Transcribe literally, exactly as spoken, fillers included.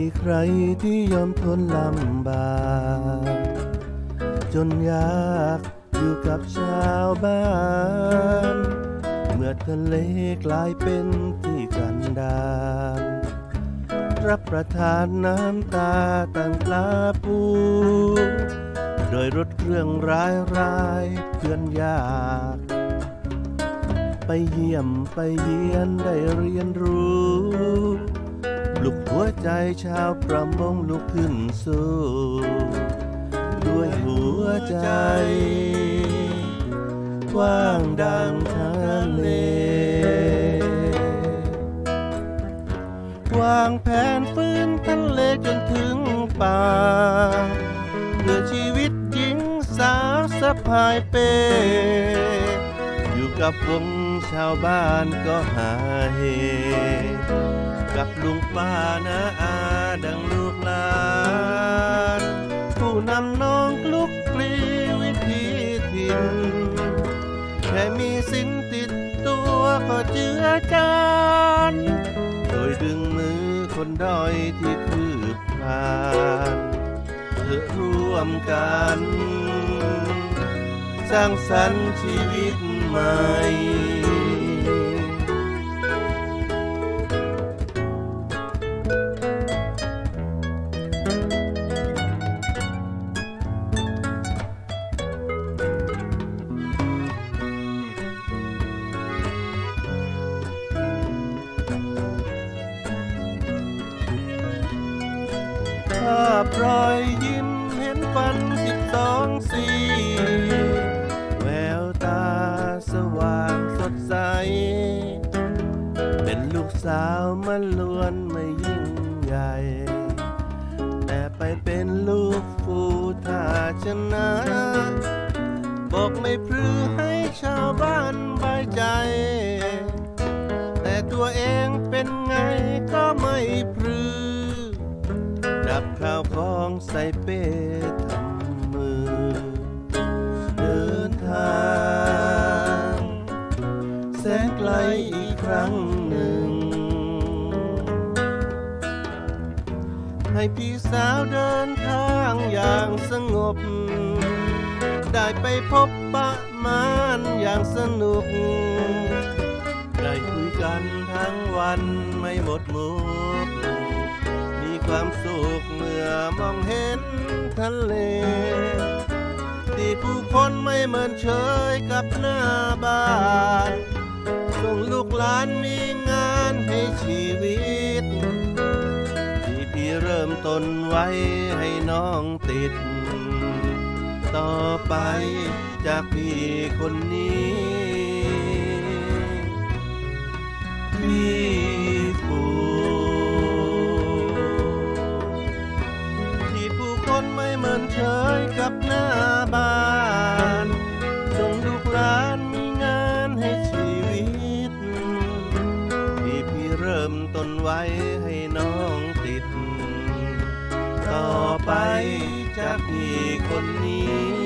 ใครที่ยอมทนลำบากจนอยากอยู่กับชาวบ้านเมื่อทะเลกลายเป็นที่กันดารรับประทานน้ำตาตั้งปลาปูโดยรถเครื่องร้ายร้ายเพื่อนยากไปเยี่ยมไปเยียนได้เรียนรู้ปลุกหัวใจชาวประมงลุกขึ้นสู้ด้วยหัวใจกว้างดังทะเลวางแผนฟื้นทะเลจนถึงป่าเพื่อชีวิตหญิงสาวสะพายเป้อยู่กับวงชาวบ้านก็หาเฮกับลุงป้าน้าอาดังลูกหลานผู้นำน้องคลุกคลีวิถีถิ่นแค่มีสิ่งติดตัวก็เจือจานโดยดึงมือคนด้อยที่คืบคลานเพื่อร่วมกันสร้างสรรค์ชีวิตใหม่ภาพรอยยิ้มเห็นฟันสิบสองสีแววตาสว่างสดใสเป็นลูกสาวมันล้วนไม่ยิ่งใหญ่แต่ไปเป็นลูกฟูถ้าชนะบอกไม่พรือให้ชาวบ้านใบใจแต่ตัวเองเป็นไงก็ไม่พรือดับข้าวของใส่เป้ทำมือเดินทางแสนไกลอีกครั้งหนึ่งให้พี่สาวเดินทางอย่างสงบได้ไปพบปะมารอย่างสนุกได้คุยกันทั้งวันไม่หมดมุกมีความสุขเมื่อมองเห็นทะเลที่ผู้คนไม่เหมือนเฉยกับหน้าบ้านส่งลูกหลานมีงานให้ชีวิตที่พี่เริ่มต้นไว้ให้น้องติดต่อไปจากพี่คนนี้พี่ฟูที่ผู้คนไม่เหมือนเฉยกับหน้าบ้านส่งลูกหลานมีงานให้ชีวิตที่พี่เริ่มต้นไว้ให้น้องติดต่อไปจากพี่คนนี้